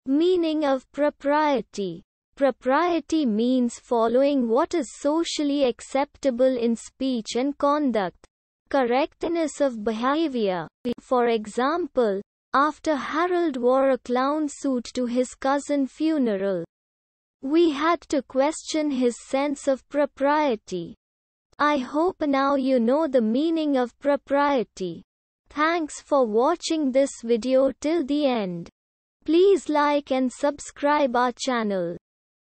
Meaning of propriety. Propriety means following what is socially acceptable in speech and conduct. Correctness of behavior. For example, after Harold wore a clown suit to his cousin's funeral, we had to question his sense of propriety. I hope now you know the meaning of propriety. Thanks for watching this video till the end. Please like and subscribe our channel.